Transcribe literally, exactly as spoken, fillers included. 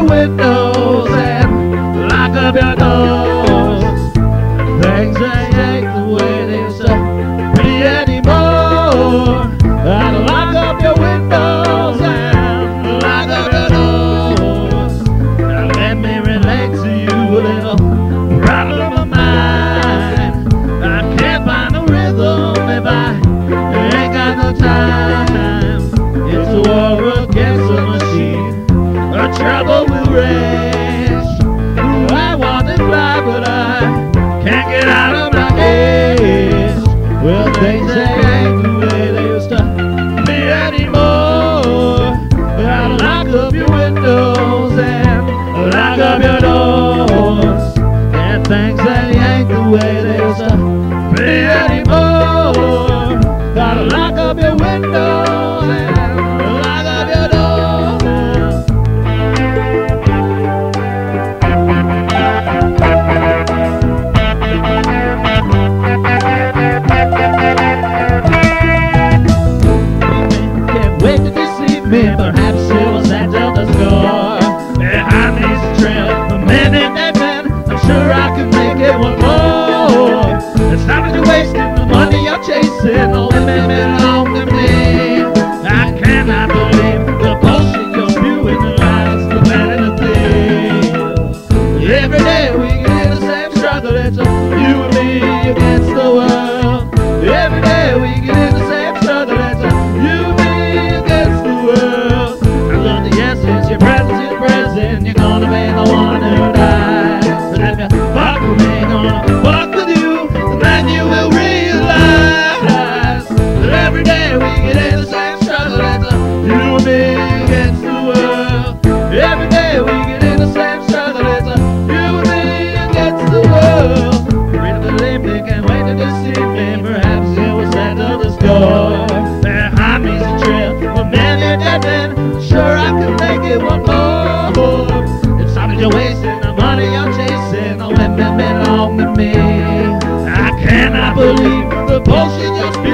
windows and lock up your doors. Things ain't the way they used to be anymore. I'd lock up your windows and lock up your doors. Now let me relate to you a little problem of mine. I can't find a rhythm if I ain't got no time. It's a war against the machine, a trouble will rage. I want to fly, but I can't get out of my cage. Well, things they ain't the way they used to be anymore. I'll lock up your windows and lock up your doors. And things they ain't the way they used to be anymore. Gotta lock up your windows and lock up your doors. Perhaps it was that Delta score behind this trip. A minute and then I'm sure I can make it one more. It's time that you're wasting the money you're chasing. Oh, women belong to me. I cannot believe the bullshit you're spewing, the lies, the bad and the things. Every day we get in the same struggle. It's a you and me against the world. Every day we get in the same struggle. It's a you and me against the world. I love the essence, your presence is present. You're gonna be the one who dies. But if you fuck with me, gonna fuck with you, and then you will realize that every day we get in the same struggle. It's a you and me against the world. Every day we get in the same struggle. It's a you and me against the world. Ready to believe me, can't wait to deceive me. Perhaps it was that other score behind me's a trip. A minute and then sure I can make it one more. It's time that you're wasting the money you're chasing. The women belong to me. I cannot believe the bullshit you're